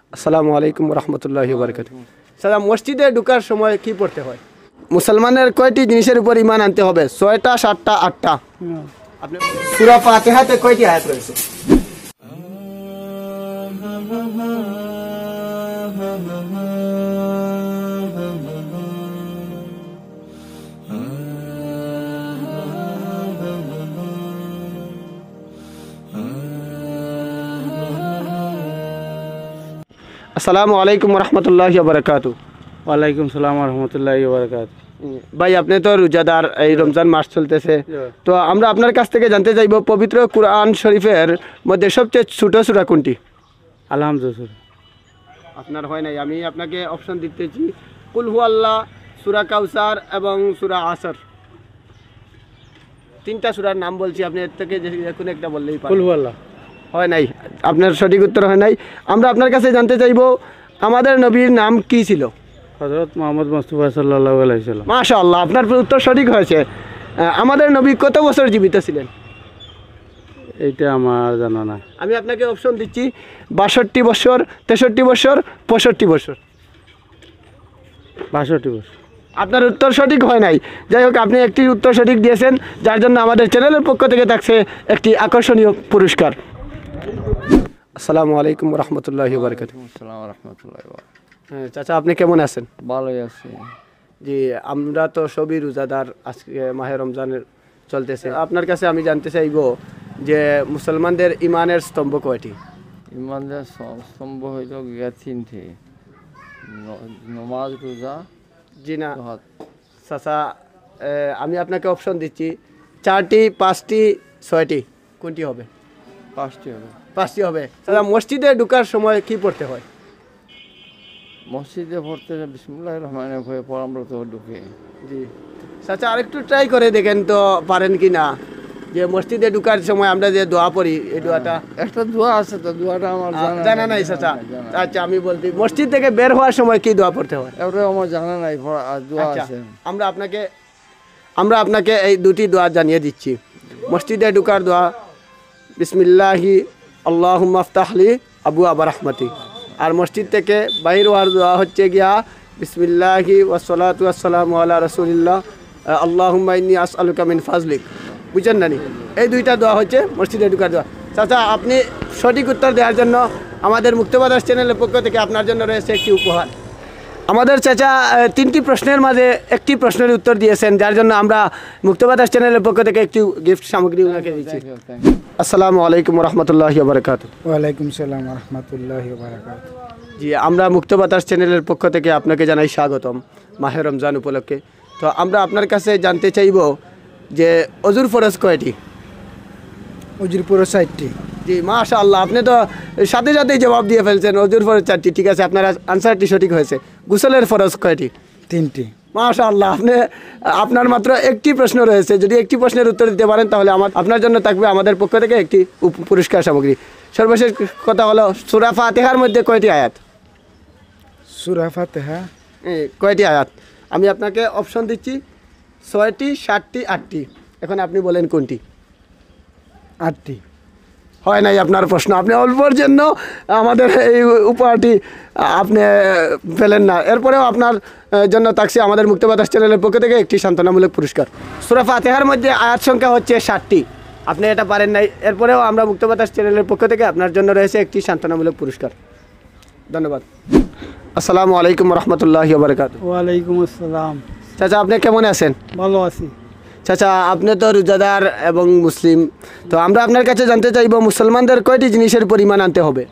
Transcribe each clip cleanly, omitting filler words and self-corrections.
আসসালামু আলাইকুম রহমতুল্লাহি বারাকাতুহু। সালাম, মসজিদে ঢোকার সময় কি পড়তে হয়? মুসলমানের কয়টি জিনিসের উপর ঈমান আনতে হবে? 6টা, 7টা, 8টা? আপনি সূরা ফাতিহাতে কয়টি আয়াত রয়েছে? আসসালামু আলাইকুম রহমতুল্লাহি বারাকাতুহু। ওয়ালাইকুম সালাম রহমতুল্লাহি বারাকাতুহু। ভাই, আপনি তো রোজাদার, এই রমজান মাস চলতেছে, তো আমরা আপনার কাছ থেকে জানতে চাইব পবিত্র কুরআন শরীফের মধ্যে সবচেয়ে ছোট সূরা কোনটি? আলহামদুলিল্লাহ। আপনার হয় নাই, আমি আপনাকে অপশন দিতেছি কুল হুয়াল্লাহ, সূরা কাউসার এবং সূরা আসর। তিনটা সূরার নাম বলছি, আপনি এর থেকে যে কোনো একটা বললেই পারেন। কুল হুয়াল্লাহ হয় নাই, আপনার সঠিক উত্তর হয় নাই। আমরা আপনার কাছে জানতে চাইব আমাদের নবীর নাম কি ছিল? হযরত মুহাম্মদ মুস্তাফা সাল্লাল্লাহু আলাইহি সাল্লাম। মাশাআল্লাহ, আপনার উত্তর সঠিক হয়েছে। আমাদের নবী কত বছর জীবিত ছিলেন? এইটা আমার জানা না। আমি আপনাকে অপশন দিচ্ছি 62 বছর, 63 বছর, 65 বছর। 62 বছর। আপনার উত্তর সঠিক হয় নাই। যাই হোক, আপনি একটি উত্তর সঠিক দিয়েছেন, যার জন্য আমাদের চ্যানেলের পক্ষ থেকে থাকছে একটি আকর্ষণীয় পুরস্কার। আসসালামু আলাইকুম রহমতুল্লাহি বারাকাতুহু। আসসালামু রাহমাতুল্লাহি ওয়া বারাকাতুহু। হ্যাঁ চাচা, আপনি কেমন আছেন? ভালোই আছি। জি, আমরা তো সবই রোজাদার, আজকে মাহে রমজানের চলতেছে। আপনার কাছে আমি জানতে চাইব যে মুসলমানদের ইমানের স্তম্ভ কয়টি? ইমানদার স্তম্ভ হইল গিয়া তিনটি, নামাজ, রোজা, জি না জিহাদ। চাচা, আমি আপনাকে অপশন দিচ্ছি 4টি, 5টি, 6টি, কোনটি হবে? 5টি হবে। 5টি হবে। চাচা, মসজিদে ঢোকার সময় কি পড়তে হয়? মসজিদে পড়তে বিসমিল্লাহির রহমানির রহিম হয়ে পড়া আমরা তো ঢুকে। জি চাচা, আরেকটু ট্রাই করে দেখেন তো পারেন কি না, যে মসজিদে ঢোকার সময় আমরা যে দোয়া পড়ি, এই দোয়াটা একটা দোয়া আছে, তো দোয়াটা আমার জানা নাই চাচা। আচ্ছা, আমি বলছি মসজিদ থেকে বের হওয়ার সময় কি দোয়া পড়তে হয়? এটা আমার জানা নাই, দোয়া আচ্ছা, আছে। আমরা আপনাকে এই দুটি দোয়া জানিয়ে দিচ্ছি। মসজিদে ঢোকার দোয়া বিসমিল্লাহি আল্লাহুম্মা আফতাহলি আবু আবা রাহমাতি। আর মসজিদ থেকে বাইর হওয়ার দোয়া হচ্ছে গিয়া বিসমিল্লাহি ওয়াসসালাতু ওয়াসসালামু আলা রাসূলিল্লাহ আল্লাহুম্মা ইন্নী আসআলুকা মিন ফাজলিক। বুঝছেন না নি? এই দুইটা দোয়া হচ্ছে মসজিদে ঢোকার দোয়া। চাচা, আপনি সঠিক উত্তর দেওয়ার জন্য আমাদের মুক্তবাতাস চ্যানেলের পক্ষ থেকে আপনার জন্য রয়েছে একটি উপহার। আমাদের চাচা 3টি প্রশ্নের মাঝে একটি প্রশ্নের উত্তর দিয়েছেন, যার জন্য আমরা মুক্তবাতাস চ্যানেলের পক্ষ থেকে একটি গিফট সামগ্রী ওনাকে দিচ্ছি। আসসালামু আলাইকুম রহমতুল্লাহি ওয়া বারাকাতুহু। ওয়ালাইকুম সালাম রহমতুল্লাহি ওয়া বারাকাতুহু। জি, আমরা মুক্তবাতাস চ্যানেলের পক্ষ থেকে আপনাকে জানাই স্বাগতম মাহে রমজান উপলক্ষে। তো আমরা আপনার কাছে জানতে চাইব যে অজুর ফরজ কয়টি? উজুর পুরো 60টি। জি মাশাআল্লাহ, আপনি তো সাথে সাথেই জবাব দিয়ে ফেলছেন। অজুর ফরজ 4টি, ঠিক আছে, আপনার আনসারটি সঠিক হয়েছে। গোসলের ফরজ কয়টি? 3টি। মাশাআল্লাহ, আপনার মাত্র একটি প্রশ্ন রয়েছে। যদি একটি প্রশ্নের উত্তর দিতে পারেন তাহলে আপনার জন্য থাকবে আমাদের পক্ষ থেকে একটি পুরস্কার সামগ্রী। সর্বশেষ কথা হলো, সূরা ফাতিহার মধ্যে কয়টি আয়াত? সূরা ফাতিহা কয়টি আয়াত? আমি আপনাকে অপশন দিচ্ছি 6টি, 7টি, 8টি। এখন আপনি বলেন কোনটি? 8টি। হয় নাই আপনার প্রশ্ন, আপনি অল্পর জন্য আমাদের এই উপহারটি আপনি পেলেন না। এরপরেও আপনার জন্য থাকছে আমাদের মুক্তবাতাস চ্যানেলের পক্ষ থেকে একটি সান্ত্বনামূলক পুরস্কার। সূরা ফাতিহার মধ্যে আয়াত সংখ্যা হচ্ছে 7টি, আপনি এটা পারেন নাই। এরপরেও আমরা মুক্তবাতাস চ্যানেলের পক্ষ থেকে আপনার জন্য রয়েছে একটি সান্ত্বনামূলক পুরস্কার। ধন্যবাদ। আসসালামু আলাইকুম রহমতুল্লাহি ওয়া বারাকাতুহু। ওয়ালাইকুম আসসালাম। চাচা, আপনি কেমন আছেন? ভালো আছি। চাচা, আপনি তো রোজাদার এবং মুসলিম, তো আমরা আপনার কাছে জানতে চাইব মুসলমানদের কয়টি জিনিসের পরিমাণ আনতে হবে?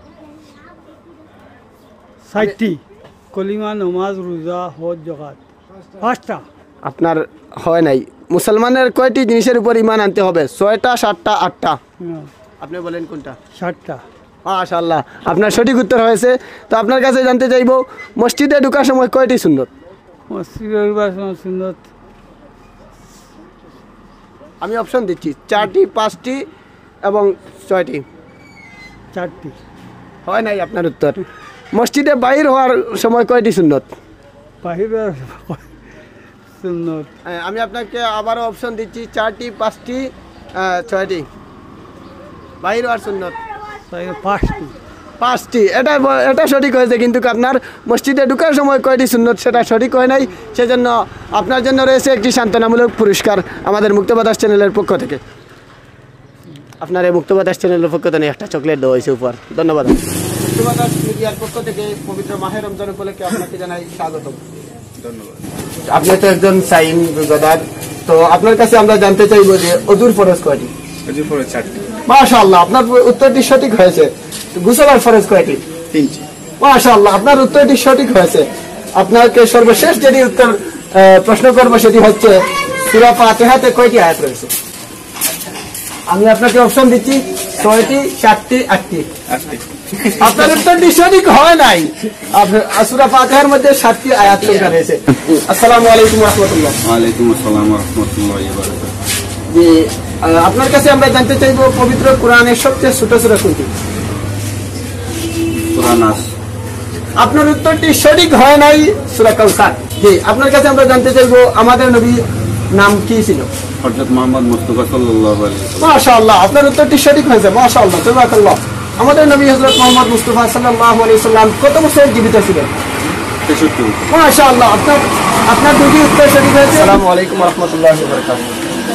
60টি। কলিমা, নামাজ, রোজা, হজ, যাকাত। 5টা। আপনার হয় নাই। মুসলমানের কয়টি জিনিসের উপর ঈমান আনতে হবে? 6টা, 7টা, 8টা? আপনি বলেন কোনটা? 7টা। মাশাআল্লাহ, আপনার সঠিক উত্তর হয়েছে। তো আপনার কাছে জানতে চাইব মসজিদে ঢোকার সময় কয়টি সুন্নত? মসজিদে সুন্নত আমি অপশন দিচ্ছি 4টি, 5টি এবং 6টি। 4টি। হয় নাই আপনার উত্তর। মসজিদে বাইর হওয়ার সময় কয়টি সুন্নত? বাহিরের সুন্নত আমি আপনাকে আবারও অপশন দিচ্ছি 4টি, 5টি, 6টি। বাইর হওয়ার সুন্নত 5টি। 5টি, এটা সঠিক হয়েছে, কিন্তু আপনার মসজিদে ঢোকার সময় কয়টি সুন্নত সেটা সঠিক হয় নাই। সেজন্য আপনার জন্য রয়েছে একটি সান্ত্বনামূলক পুরস্কার আমাদের মুক্ত বাতাস চ্যানেলের পক্ষ থেকে। আপনার এই মুক্ত বাতাস চ্যানেলের পক্ষ থেকে একটা চকলেট দেওয়া হয়েছে উপহার। ধন্যবাদ। মুক্ত বাতাস মিডিয়ার পক্ষ থেকে পবিত্র মাহে রমজান উপলক্ষে আপনাকে জানাই স্বাগতম। ধন্যবাদ। আপনি তো একজন সাইম রোজাদার, তো আপনার কাছে আমরা জানতে চাইবো যে অজুর ফরজ কয়টি? অজুর ফরজ 4টি। মাশাআল্লাহ, আপনার উত্তরটি সঠিক হয়েছে। গোসলের ফরজ কয়টি? 3টি। মাশাআল্লাহ, আপনার উত্তরটি সঠিক হয়েছে। আপনাকে সর্বশেষ যেটি উত্তর প্রশ্ন করবো সেটি হচ্ছে সূরা ফাতিহাতে কয়টি আয়াত রয়েছে? আমি আপনাকে অপশন দিচ্ছি 6টি, 7টি, 8টি। 8টি। আপনার উত্তরটি সঠিক হয় নাই। সূরা ফাতিহার মধ্যে 7টি আয়াত সংখ্যা রয়েছে। আসসালামু আলাইকুম ওয়া রাহমাতুল্লাহ। ওয়ালাইকুম আসসালাম ওয়া রাহমাতুল্লাহি ওয়া বারাকাতুহু। জি, আপনার কাছে আমরা জানতে চাইবো পবিত্র কোরআনের সবচেয়ে ছোট সূরা কোনটি? সূরা নাস। আপনার উত্তরটি সঠিক হয় নাই, সূরা কাউসার। জি, আপনার কাছে আমরা জানতে চাইবো আমাদের নবী নাম কি ছিল? হযরত মুহাম্মদ মুস্তাফা সাল্লাল্লাহু আলাইহি ওয়াসাল্লাম। মাশাআল্লাহ, আপনার উত্তরটি সঠিক হয়েছে। মাশাআল্লাহ, তাবারাকাল্লাহ। আমাদের নবী হযরত মুহাম্মদ মুস্তাফা সাল্লাল্লাহু আলাইহি ওয়াসাল্লাম কত বছর জীবিত ছিলেন? 63। মাশাআল্লাহ, আপনার দুটি উত্তর সঠিক হয়েছে। আসসালামু আলাইকুম ওয়া রাহমাতুল্লাহি ওয়া বারাকাতুহু।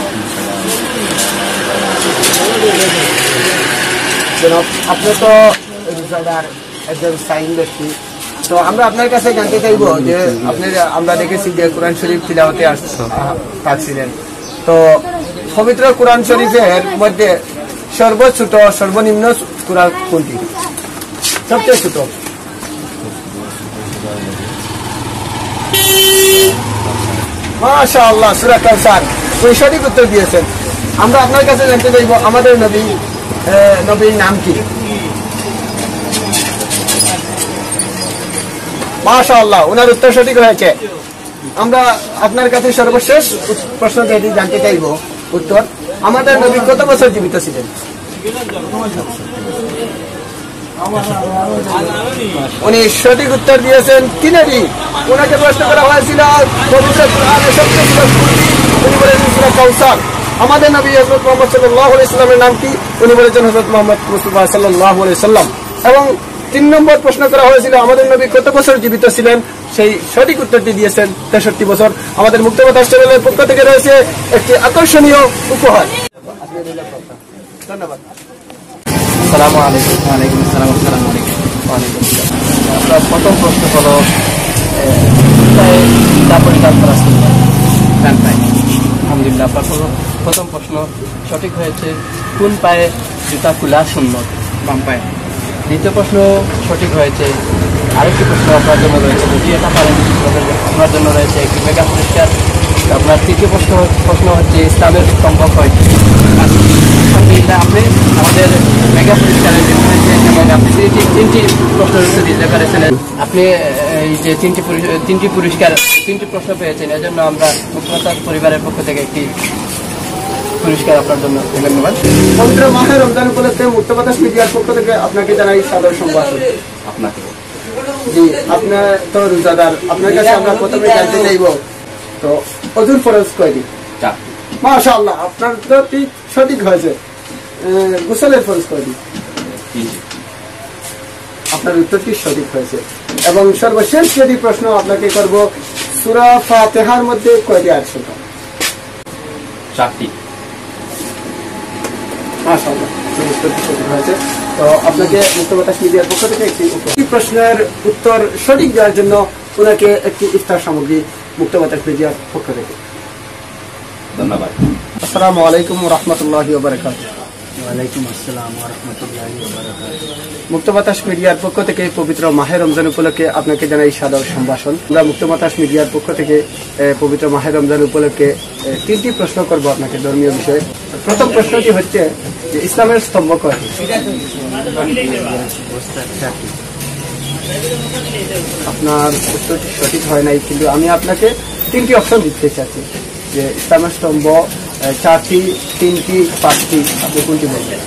জনাব, আপনি তো রোজাদার, একজন সাইন ব্যক্তি, তো আমরা আপনার কাছে জানতে চাইবো যে আমরা দেখেছি যে কোরআন শরীফ তিলাওয়াতে থাকছিলেন, তো পবিত্র কোরআন শরীফের মধ্যে সর্বছোট সর্বনিম্ন সূরা কোনটি? সবচেয়ে ছোট? মাশাআল্লাহ, সূরা কাউসার। ওই সঠিক উত্তর দিয়েছেন। আমরা আপনার কাছে জানতে চাইবো আমাদের নবীর নাম কি? মাশাআল্লাহ, ওনার উত্তর সঠিক হয়েছে। আমরা আপনার কাছে সর্বশেষ প্রশ্ন যেটি জানতে চাইবো উত্তর, আমাদের নবী কত বছর জীবিত ছিলেন? উনি সঠিক উত্তর দিয়েছেন 3টি। ওনাকে প্রশ্ন করা হয়েছিল পবিত্র কোরআনের সবচেয়ে ছোট সূরা, উনি বলেছেন সূরা কাউসার। আমাদের নবী হযরত মুহাম্মদ সাল্লাল্লাহু আলাইহি সাল্লামের নাম কি? উনি বলেছেন হযরত মুহাম্মদ মুস্তাফা সাল্লাল্লাহু আলাইহি সাল্লাম। এবং 3 নম্বর প্রশ্ন করা হয়েছিল আমাদের নবী কত বছর জীবিত ছিলেন, সেই সঠিক উত্তরটি দিয়েছেন 63 বছর। আমাদের মুক্ত বাতাস চ্যানেলের পক্ষ থেকে রয়েছে একটি আকর্ষণীয় উপহার। ধন্যবাদ। আসসালামু আলাইকুম। ওয়ালাইকুম আসসালাম। আসসালামু আলাইকুম। ওয়ালাইকুম আসসালাম। আপনার প্রথম প্রশ্ন হলো জুতা পরিধান করা সুন্নাত ডান পায়ে। আলহামদুলিল্লাহ, আপনার প্রথম প্রশ্ন সঠিক হয়েছে। কোন পায়ে জুতা খোলা সুন্নাত? বাম পায়ে। দ্বিতীয় প্রশ্ন সঠিক হয়েছে। আরেকটি প্রশ্ন আপনার জন্য রয়েছে, যদি এটা পারেন আপনার জন্য রয়েছে একটি মেগা পুরস্কার। আপনার তৃতীয় প্রশ্ন হচ্ছে ইসলামের স্তম্ভ কয়টি? আলহামদুলিল্লাহ, আপনি আমাদের মেগা পুরস্কারে হয়েছেন এবং আপনি তিনটি প্রশ্নের উত্তর দিতে পেরেছেন। আপনি এই যে তিনটি পুরস্কার 3টি প্রশ্ন পেয়েছেন, এজন্য আমরা মুক্তবাতাস পরিবারের পক্ষ থেকে একটি পুরস্কার আপনার জন্য। ধন্যবাদ। পবিত্র মাহে রমজান উপলক্ষে মুক্ত বাতাস মিডিয়ার পক্ষ থেকে আপনাকে জানাই সাদর সম্ভাষণ। আপনাকে। জি, আপনার তো রোজাদার, আপনার কাছে আমরা প্রথমে জানতে চাইব তো অজুর ফরজ কয়টি? 4টি। মাশাআল্লাহ, আপনার উত্তরটি সঠিক হয়েছে। গোসলের ফরজ কয়টি? 3টি। আপনার উত্তরটি সঠিক হয়েছে। এবং সর্বশেষ যেটি প্রশ্ন আপনাকে করব, সূরা ফাতিহার মধ্যে কয়টি আয়াত সংখ্যা? 4টি। মাশাআল্লাহ, উত্তরটি সঠিক হয়েছে। তো আপনাকে মুক্ত বাতাস মিডিয়ার পক্ষ থেকে একটি প্রশ্নের উত্তর সঠিক দেওয়ার জন্য ওনাকে একটি ইফতার সামগ্রী মুক্ত বাতাস মিডিয়ার পক্ষ থেকে। ধন্যবাদ। আসসালামু আলাইকুম ওয়া রাহমাতুল্লাহি ওয়া বারাকাতুহু। ওয়ালাইকুম আসসালাম ওয়া রাহমাতুল্লাহি ওয়া বারাকাতুহু। মুক্ত বাতাস মিডিয়ার পক্ষ থেকে পবিত্র মাহে রমজান উপলক্ষে আপনাকে জানাই সাদর সম্ভাষণ। আমরা মুক্ত বাতাস মিডিয়ার পক্ষ থেকে পবিত্র মাহে রমজান উপলক্ষে 3টি প্রশ্ন করব আপনাকে ধর্মীয় বিষয়ে। প্রথম প্রশ্নটি হচ্ছে যে ইসলামের স্তম্ভ কয়টি? আপনার উত্তরটি সঠিক হয় নাই, কিন্তু আমি আপনাকে 3টি অপশন দিতে চাচ্ছি যে ইসলামের স্তম্ভ 4টি, 3টি, 5টি, আপনি কোনটি বলবেন?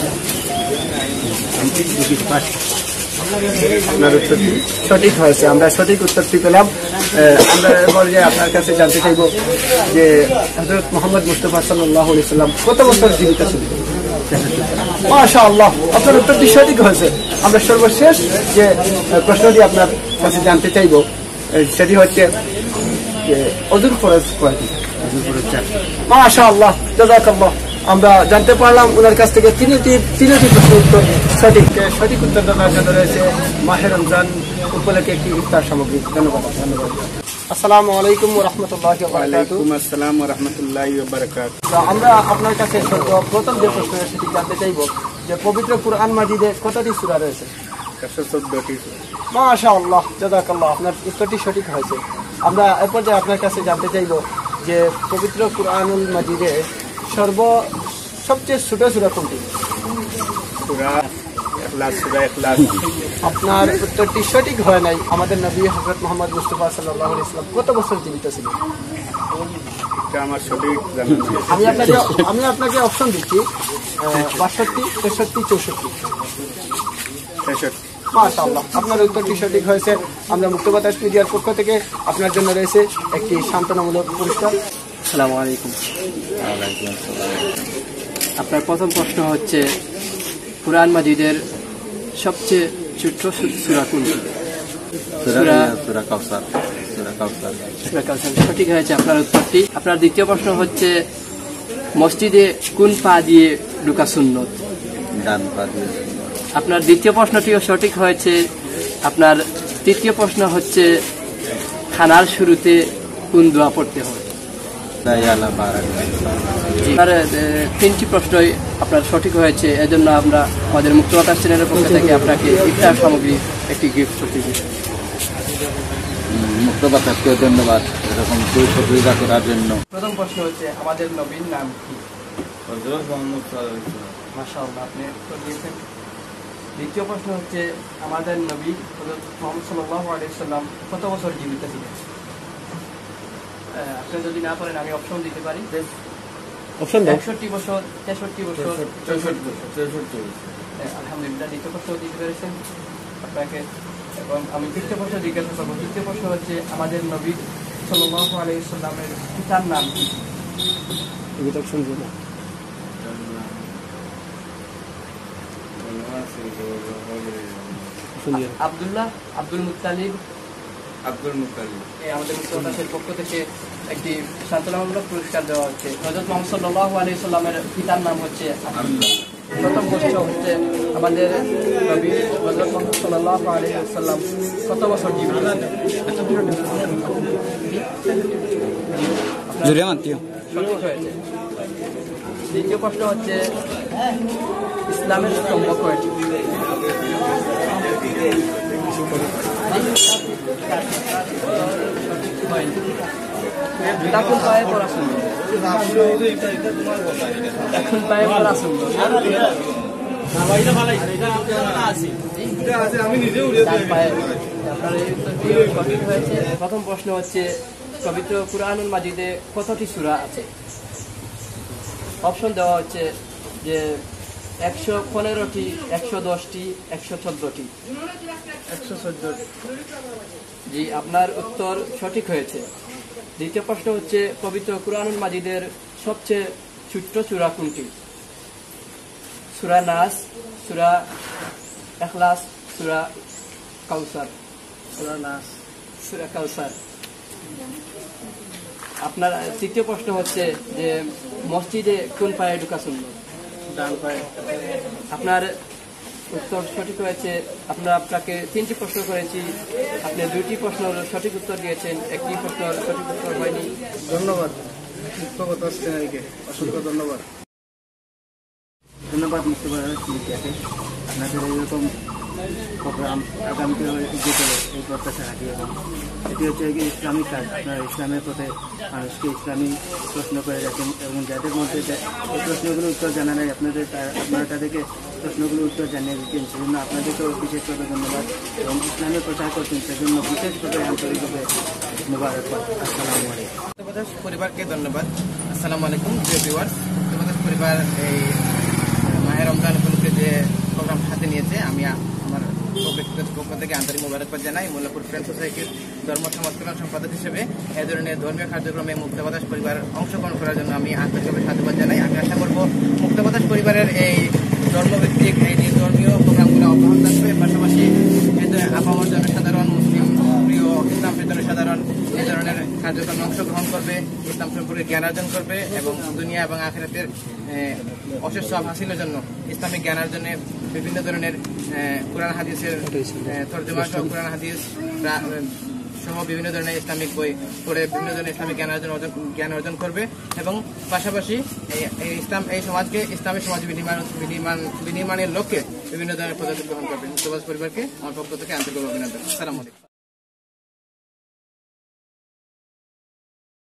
আপনার উত্তরটি সঠিক হয়েছে। আমরা সঠিক উত্তরটি পেলাম। আমরা এবার যে আপনার কাছে জানতে চাইব যে হযরত মুহাম্মদ মুস্তাফা সাল্লাল্লাহু আলাইহি সাল্লাম কত বছর জীবিত ছিলেন? মাশাআল্লাহ, আপনার উত্তরটি সঠিক হয়েছে। আমরা সর্বশেষ যে প্রশ্নটি আপনার কাছে জানতে চাইব সেটি হচ্ছে যে অজুর ফরজ কয়টি? মাশাআল্লাহ, জাযাকাল্লাহ। আমরা জানতে পারলাম ওনার কাছ থেকে তিনটি প্রশ্ন উত্তর সঠিক উত্তর দেওয়ার জন্য রয়েছে মাহে রমজান উপলক্ষে একটি ইফতার সামগ্রী। ধন্যবাদ। আসসালামু আলাইকুম ওয়া রাহমাতুল্লাহি ওয়া বারাকাতুহু। আসসালাম ওয়া রাহমাতুল্লাহি ওয়া বারাকাতুহু। আমরা আপনার কাছে প্রথম যে প্রশ্ন সেটি জানতে চাইব যে পবিত্র কুরআন মাজিদে কতটি সূরা রয়েছে? 114টি। মাশাআল্লাহ, জাযাকাল্লাহ। আপনার উত্তরটি সঠিক হয়েছে। আমরা এরপর যে আপনার কাছে জানতে চাইব যে পবিত্র কুরআনুল মাজিদে সবচেয়ে ছোট সূরা কোনটি? সূরা ইখলাস। আপনার উত্তরটি সঠিক হয় নাই। আমাদের নবী হযরত মুহাম্মদ মুস্তাফা সাল্লাল্লাহু আলাইহি ওয়াসাল্লাম কত বছর জীবিত ছিলেন? এটা আমার সঠিক জানা নেই। আমি আপনাকে অপশন দিচ্ছি 62, 63, 64। 63। মাশাআল্লাহ, আপনার উত্তরটি সঠিক হয়েছে। আমরা মুক্ত বাতাস মিডিয়ার পক্ষ থেকে আপনার জন্য রয়েছে একটি সান্ত্বনামূলক পুরস্কার। আসসালামু আলাইকুম। আপনার প্রথম প্রশ্ন হচ্ছে কুরআন মাজিদের সবচেয়ে ছোট সূরা কোনটি? সূরা কাউসার। সূরা কাউসার, সঠিক হয়েছে আপনার উত্তরটি। আপনার দ্বিতীয় প্রশ্ন হচ্ছে মসজিদে কোন পা দিয়ে ঢোকা সুন্নত? ডান পা দিয়ে। আপনার দ্বিতীয় প্রশ্নটিও সঠিক হয়েছে। আপনার তৃতীয় প্রশ্ন হচ্ছে খানার শুরুতে কোন দোয়া পড়তে হয়? আপনার তিনটি প্রশ্নই আপনার সঠিক হয়েছে। এজন্য আমরা আমাদের মুক্ত বাতাস চ্যানেলের পক্ষ থেকে আপনাকে ইফতার সামগ্রী একটি গিফট করতে দিই। মুক্ত বাতাসকে ধন্যবাদ এরকম সুবিধা করার জন্য। প্রথম প্রশ্ন হচ্ছে আমাদের নবীর নাম কি? মাশাআল্লাহ, আপনি উত্তর দিয়েছেন। দ্বিতীয় প্রশ্ন হচ্ছে আমাদের নবী হযরত মুহাম্মদ সাল্লাল্লাহু আলাইহি ওয়াসাল্লাম কত বছর জীবিত ছিলেন? আপনি যদি না পারেন আমি অপশন দিতে পারি। অপশন দাও। 61 বছর, 63 বছর, 64 বছর। আলহামদুলিল্লাহ, দ্বিতীয় প্রশ্ন দিতে পেরেছেন আপনাকে। এবং আমি তৃতীয় প্রশ্ন জিজ্ঞাসা করবো। তৃতীয় প্রশ্ন হচ্ছে আমাদের নবী সাল্লাল্লাহু আলাইহি ওয়াসাল্লামের পিতার নাম কি? অপশন দিও না। আব্দুল্লাহ, আব্দুল মুত্তালিব। আমাদের মুক্তবাতাসের পক্ষ থেকে একটি সান্ত্বনামূলক পুরস্কার দেওয়া হচ্ছে। হযরত মুহাম্মদ সাল্লাল্লাহু আলাইহি ওয়াসাল্লামের পিতার নাম হচ্ছে আব্দুল্লাহ। প্রথম প্রশ্ন হচ্ছে আমাদের নবী হযরত মুহাম্মদ সাল্লাল্লাহু আলাইহি ওয়াসাল্লাম কত বছর জীবিত ছিলেন? সঠিক হয়েছে। দ্বিতীয় প্রশ্ন হচ্ছে ইসলামের স্তম্ভ কয়টি? এখন পায়ে পড়া সুন্দর। এখন পায়ে পড়া সুন্দর। প্রথম প্রশ্ন হচ্ছে পবিত্র কুরআনুল মাজিদে কতটি সূরা আছে? অপশন দেওয়া হচ্ছে যে 115টি, 110টি, 114টি। 114। জি, আপনার উত্তর সঠিক হয়েছে। দ্বিতীয় প্রশ্ন হচ্ছে পবিত্র কুরআনুল মাজিদের সবচেয়ে ছোট্ট সূরা কোনটি? সূরা নাস, সূরা ইখলাস, সূরা কাউসার। সূরা কাউসার। আপনার তৃতীয় প্রশ্ন হচ্ছে যে মসজিদে কোন পায়ে ঢোকা সুন্নত? ডান পায়ে। আপনার উত্তর সঠিক হয়েছে। আপনাকে তিনটি প্রশ্ন করেছি, আপনি দুইটি প্রশ্ন সঠিক উত্তর দিয়েছেন, একটি প্রশ্ন সঠিক উত্তর হয়নি। ধন্যবাদ মুক্ত বাতাস চ্যানেলকে, অসংখ্য ধন্যবাদ। ধন্যবাদ মুক্ত বাতাস মিডিয়াকে। আপনাদের এইরকম প্রোগ্রাম আগামীতে যেতে এই প্রত্যাশা রাখি। এবং এটি হচ্ছে ইসলামিক কাজ। আপনারা ইসলামের পথে মানুষকে ইসলামী প্রশ্ন করে রাখেন এবং যাদের মধ্যে এই প্রশ্নগুলোর উত্তর জানা নেই আপনারা তাদেরকে প্রশ্নগুলোর উত্তর জানিয়ে দিচ্ছেন। সেজন্য আপনাদেরকেও বিশেষভাবে ধন্যবাদ এবং ইসলামের প্রচার করছেন সেজন্য বিশেষভাবে আন্তরিকভাবে মোবারকবাদ। আসসালামু আলাইকুম। মুক্তবাতাস পরিবারকে ধন্যবাদ। আসসালামু আলাইকুম প্রিয় ভিউয়ার্স। মুক্তবাতাস পরিবার এই মাহে রমজান উপলক্ষে যে প্রোগ্রাম হাতে নিয়েছে, আমি আমার ব্যক্তিগত পক্ষ থেকে আন্তরিক মোবারকবাদ জানাই। মোল্লাপুর ফ্রেন্ড সোসাইটির ধর্ম সমাজ কল্যাণ সম্পাদক হিসেবে এ ধরনের ধর্মীয় কার্যক্রমে মুক্তবাতাস পরিবার অংশগ্রহণ করার জন্য আমি আন্তরিকভাবে সাধুবাদ জানাই। আমি আশা করব মুক্তবাতাস পরিবারের এই ধর্মভিত্তিক এই ধর্মীয় প্রোগ্রামগুলো অব্যাহত থাকবে। পাশাপাশি আপামর জনসাধারণ, মুসলিম প্রিয় ইসলাম প্রিয় জনসাধারণ এই ধরনের কার্যক্রমে অংশগ্রহণ করবে, ইসলাম সম্পর্কে জ্ঞান অর্জন করবে এবং দুনিয়া এবং আখিরাতের অশেষ সওয়াব হাসিলের জন্য ইসলামিক জ্ঞান অর্জনে বিভিন্ন ধরনের কোরআন হাদিসের তরজমা সহ কোরআন হাদিস সহ বিভিন্ন ধরনের ইসলামিক বই পড়ে বিভিন্ন ধরনের ইসলামিক জ্ঞান অর্জন করবে এবং পাশাপাশি এই সমাজকে ইসলামী সমাজ বিনির্মাণের লক্ষ্যে বিভিন্ন ধরনের পদক্ষেপ গ্রহণ করবে। মুক্তবাতাস পরিবারকে আমার পক্ষ থেকে আন্তরিক অভিনন্দন। আসসালামু আলাইকুম।